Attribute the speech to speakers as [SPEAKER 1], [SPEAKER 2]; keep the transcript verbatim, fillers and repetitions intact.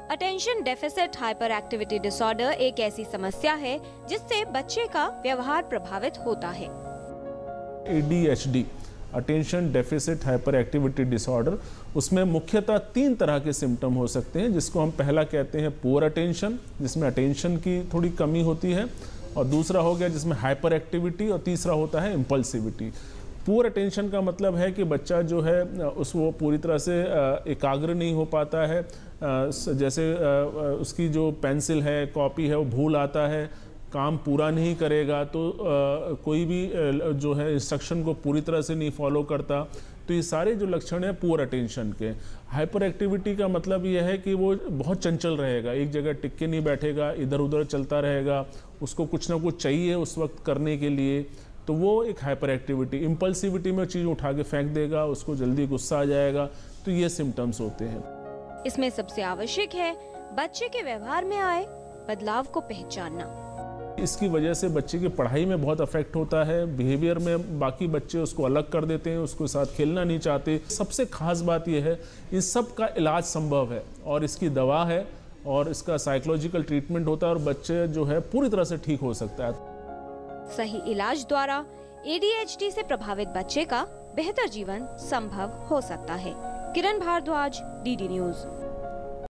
[SPEAKER 1] Attention deficit hyperactivity disorder एक ऐसी समस्या है जिससे बच्चे का व्यवहार प्रभावित होता है।
[SPEAKER 2] A D H D, attention deficit hyperactivity disorder, उसमें मुख्यतः तीन तरह के सिम्टम हो सकते हैं, जिसको हम पहला कहते हैं पुअर अटेंशन, जिसमें अटेंशन की थोड़ी कमी होती है, और दूसरा हो गया जिसमें हाइपर एक्टिविटी, और तीसरा होता है इम्पल्सिविटी। पुअर अटेंशन का मतलब है कि बच्चा जो है उस वो पूरी तरह से एकाग्र नहीं हो पाता है, जैसे उसकी जो पेंसिल है, कॉपी है, वो भूल आता है, काम पूरा नहीं करेगा, तो कोई भी जो है इंस्ट्रक्शन को पूरी तरह से नहीं फॉलो करता। तो ये सारे जो लक्षण हैं पुअर अटेंशन के। हाइपर एक्टिविटी का मतलब ये है कि वो बहुत चंचल रहेगा, एक जगह टिक के नहीं बैठेगा, इधर उधर चलता रहेगा, उसको कुछ ना कुछ चाहिए उस वक्त करने के लिए, तो वो एक हाइपर एक्टिविटी। इम्पल्सिविटी में चीज़ उठा के फेंक देगा, उसको जल्दी गुस्सा आ जाएगा, तो ये सिम्टम्स होते हैं।
[SPEAKER 1] इसमें सबसे आवश्यक है बच्चे के व्यवहार में आए बदलाव को पहचानना।
[SPEAKER 2] इसकी वजह से बच्चे की पढ़ाई में बहुत अफेक्ट होता है, बिहेवियर में बाकी बच्चे उसको अलग कर देते हैं, उसके साथ खेलना नहीं चाहते। सबसे खास बात यह है इन सब का इलाज संभव है और इसकी दवा है और इसका साइकोलॉजिकल ट्रीटमेंट होता है और बच्चे जो है पूरी तरह से ठीक हो सकता है।
[SPEAKER 1] सही इलाज द्वारा ए डी एच डी से प्रभावित बच्चे का बेहतर जीवन संभव हो सकता है। Kiran Bhardwaj, D D news.